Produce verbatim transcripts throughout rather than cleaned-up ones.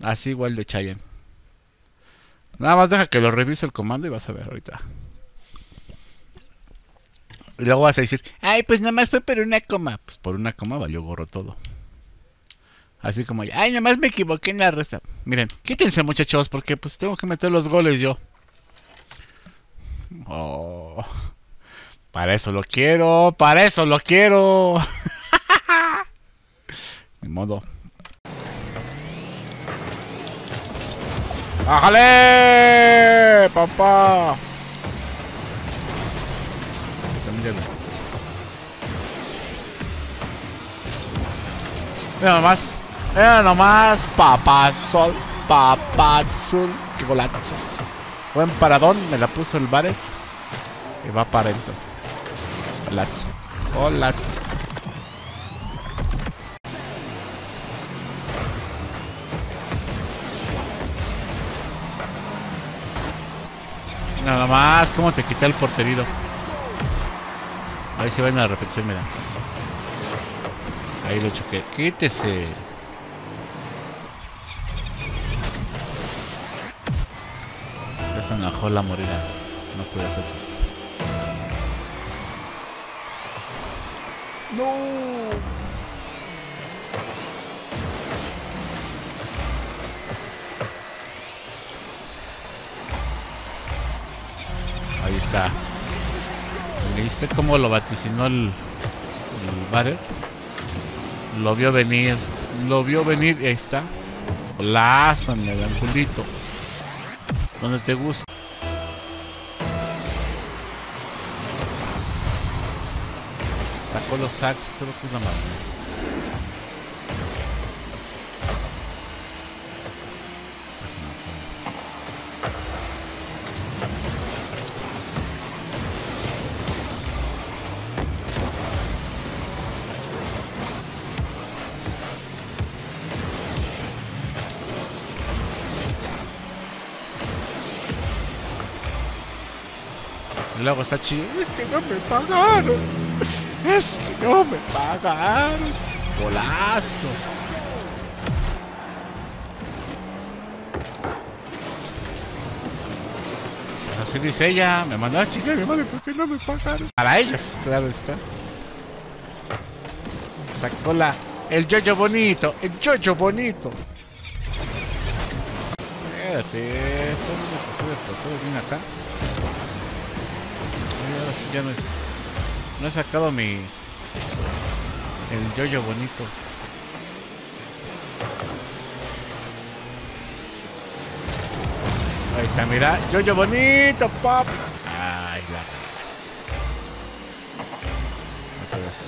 Así igual de Chayen. Nada más deja que lo revise el comando y vas a ver ahorita. Y luego vas a decir, ay, pues nada más fue por una coma. Pues por una coma valió gorro todo. Así como, ay, nada más me equivoqué en la resta. Miren, quítense muchachos, porque pues tengo que meter los goles yo. Oh, para eso lo quiero, para eso lo quiero. Ni modo. ¡Bájale! ¡Papá! Mira nomás. Mira nomás. Papazol. Papazul. Qué golazo. Buen paradón. Me la puso el Barer. Y va para adentro. Golazo. Golazo. Nada más, cómo te quité el porterito. Ahí se va en la repetición, mira. Ahí lo choqué. Quítese. Ya se enajó la morena. No puede hacer eso. No. Ahí está. ¿Viste cómo lo vaticinó el, el Barer? Lo vio venir. Lo vio venir y ahí está. Golazo en el angulito. Donde te gusta. Sacó los sacks, creo que es la mano. Y luego está chido. Es que no me pagaron. Es que no me pagaron. Golazo. Pues así dice ella. Me mandó a chingar mi madre porque no me pagaron. Para ellos, claro está. Sacó la. El yoyo bonito. El yoyo bonito. Espérate. Todo lo que sube, todo viene acá. Ahora sí ya no es. No he sacado mi. El yoyo bonito. Ahí está, mira. Yoyo bonito, pop. Ay, la regas. Otra vez.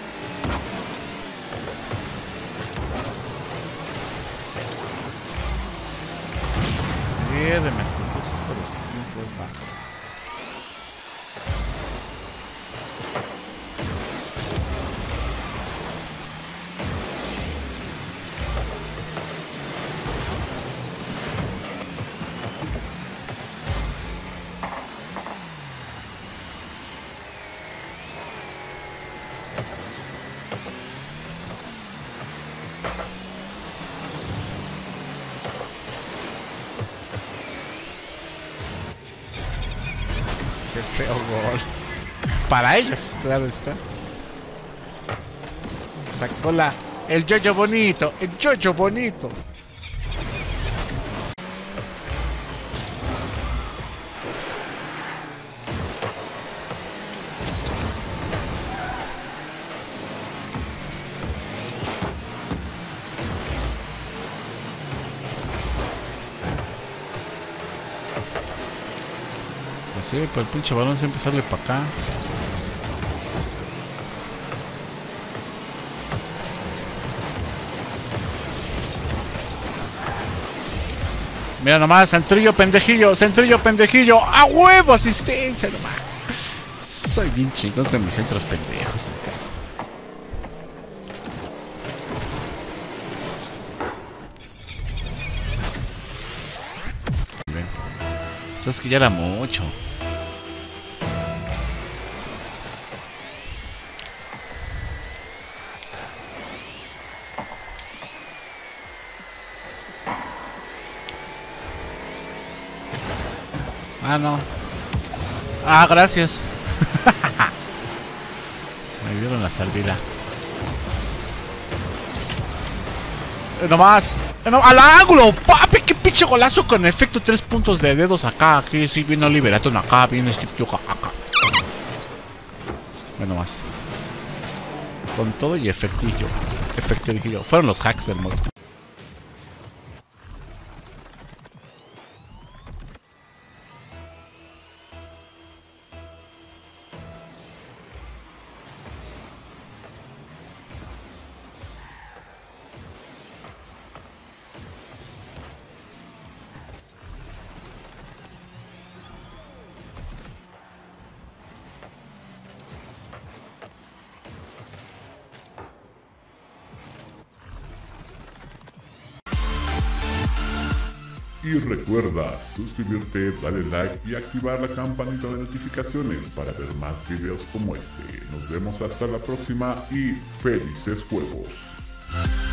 Piérdeme, escuché eso por eso. No puedo bajar. Qué feo gol. Para ellos, claro está. Sacó la. El yoyo bonito. El yoyo bonito. Pues sí, pues el pinche balón siempre sale para acá. Mira nomás, centrillo pendejillo, centrillo pendejillo, a huevo, asistencia nomás. Soy bien chingón con mis centros pendejos. Entonces que ya era mucho. Ah, no. Ah, gracias. Me dieron la salida. Eh, nomás. Eh, no, ¡al ángulo! ¡Papi! ¡Qué pinche golazo con efecto! Tres puntos de dedos acá. Aquí sí vino Liberaton acá. Viene Steve Yoka acá. Bueno, más. Con todo y efectillo. Efectillo. Fueron los hacks del modo. Y recuerda suscribirte, darle like y activar la campanita de notificaciones para ver más videos como este. Nos vemos hasta la próxima y felices juegos.